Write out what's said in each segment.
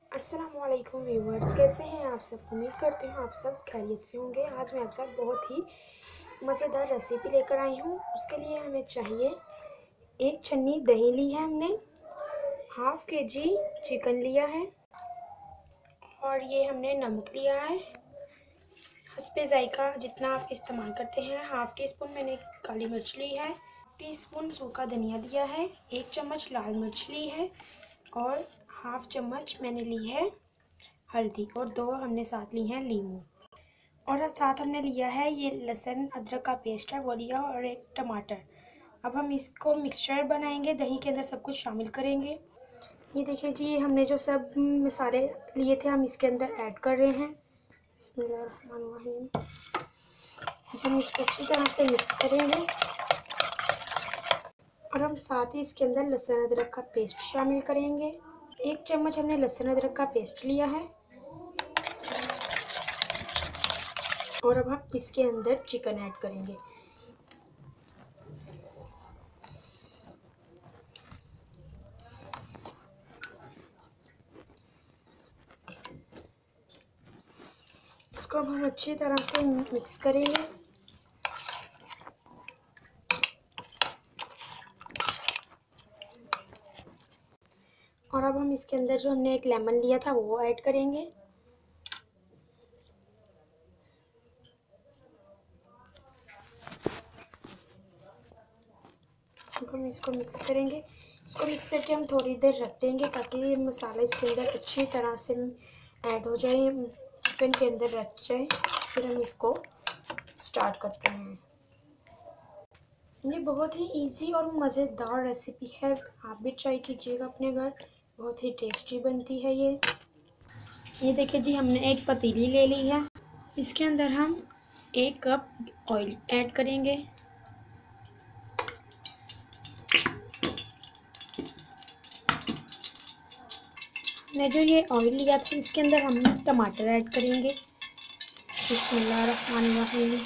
अस्सलामुअलैकुम व्यूवर्स, कैसे हैं आप सब। उम्मीद करते हैं आप सब खैरियत से होंगे। आज मैं आप सब बहुत ही मज़ेदार रेसिपी लेकर आई हूँ। उसके लिए हमें चाहिए 1 छन्नी दही ली है हमने, हाफ़ kg चिकन लिया है और ये हमने नमक लिया है हस्बे ज़ायका जितना आप इस्तेमाल करते हैं। हाफ़ टी स्पून मैंने काली मिर्च ली है, टीस्पून सूखा धनिया लिया है, 1 चम्मच लाल मिर्च ली है और हाफ़ चम्मच मैंने ली है हल्दी और 2 हमने साथ ली हैं लीमू। और साथ हमने लिया है ये लहसुन अदरक का पेस्ट है वो लिया और 1 टमाटर। अब हम इसको मिक्सचर बनाएंगे, दही के अंदर सब कुछ शामिल करेंगे। ये देखिए जी, हमने जो सब मसाले लिए थे हम इसके अंदर ऐड कर रहे हैं। बिस्मिल्लाहिर्रहमानिर्रहीम। हम इसको अच्छी तरह से मिक्स करेंगे और हम साथ ही इसके अंदर लहसुन अदरक का पेस्ट शामिल करेंगे। 1 चम्मच हमने लहसुन अदरक का पेस्ट लिया है और अब हम इसके अंदर चिकन ऐड करेंगे। इसको अब हम अच्छी तरह से मिक्स करेंगे। और अब हम इसके अंदर जो हमने 1 लेमन लिया था वो ऐड करेंगे। अब हम इसको मिक्स करेंगे। इसको मिक्स करके हम थोड़ी देर रख देंगे ताकि ये मसाला इसके अंदर अच्छी तरह से ऐड हो जाए, चिकन के अंदर रच जाए। फिर हम इसको स्टार्ट करते हैं। ये बहुत ही इजी और मज़ेदार रेसिपी है, आप भी ट्राई कीजिएगा अपने घर। बहुत ही टेस्टी बनती है ये देखिए जी, हमने 1 पतीली ले ली है। इसके अंदर हम 1 कप ऑयल ऐड करेंगे। हमने जो ये ऑयल लिया था इसके अंदर हम टमाटर ऐड करेंगे। बिस्मिल्लाहिर्रहमानिर्रहीम।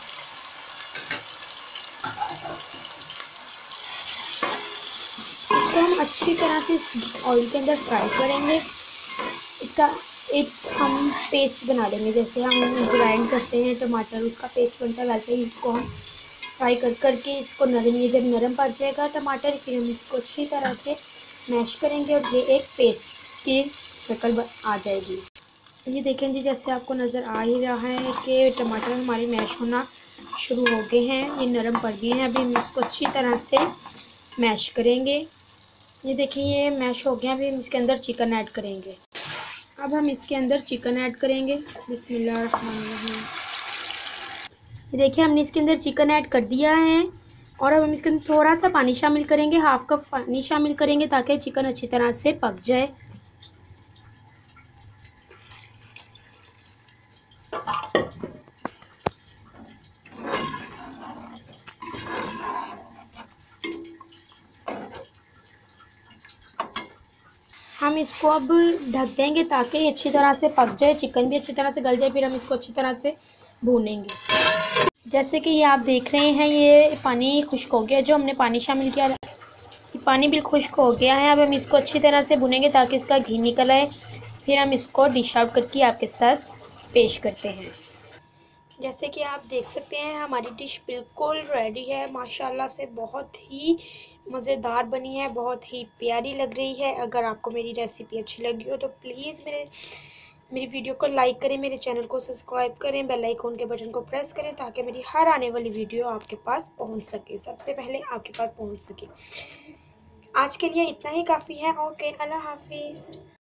इसको हम अच्छी तरह से ऑयल के अंदर फ्राई करेंगे। इसका एक हम पेस्ट बना लेंगे, जैसे हम ग्राइंड करते हैं टमाटर उसका पेस्ट बनता है, वैसे ही इसको हम फ्राई करके इसको ये जब नरम पड़ जाएगा टमाटर, फिर हम इसको अच्छी तरह से मैश करेंगे और ये एक पेस्ट की शक्ल आ जाएगी। ये देखें जी, जैसे आपको नज़र आ ही रहा है कि टमाटर हमारे मैश होना शुरू हो गए हैं, ये नरम पड़ गए हैं। अभी हम इसको अच्छी तरह से मैश करेंगे। ये देखिए ये मैश हो गया। अभी हम इसके अंदर चिकन ऐड करेंगे। अब हम इसके अंदर चिकन ऐड करेंगे। बिस्मिल्लाहिर्रहमानिर्रहीम। देखिए हमने इसके अंदर चिकन ऐड कर दिया है और अब हम इसके अंदर थोड़ा सा पानी शामिल करेंगे, हाफ़ कप पानी शामिल करेंगे ताकि चिकन अच्छी तरह से पक जाए। हम इसको अब ढक देंगे ताकि अच्छी तरह से पक जाए, चिकन भी अच्छी तरह से गल जाए। फिर हम इसको अच्छी तरह से भूनेंगे। जैसे कि ये आप देख रहे हैं ये पानी खुश्क हो गया, जो हमने पानी शामिल किया पानी बिल्कुल खुश्क हो गया है। अब हम इसको अच्छी तरह से भुनेंगे ताकि इसका घी निकल आए। फिर हम इसको डिश आउट करके आपके साथ पेश करते हैं। जैसे कि आप देख सकते हैं हमारी डिश बिल्कुल रेडी है। माशाल्लाह से बहुत ही मज़ेदार बनी है, बहुत ही प्यारी लग रही है। अगर आपको मेरी रेसिपी अच्छी लगी हो तो प्लीज़ मेरी वीडियो को लाइक करें, मेरे चैनल को सब्सक्राइब करें, बेल आइकन के बटन को प्रेस करें ताकि मेरी हर आने वाली वीडियो आपके पास पहुंच सके, सबसे पहले आपके पास पहुंच सके। आज के लिए इतना ही काफ़ी है। ओके, अल्लाह हाफिज़।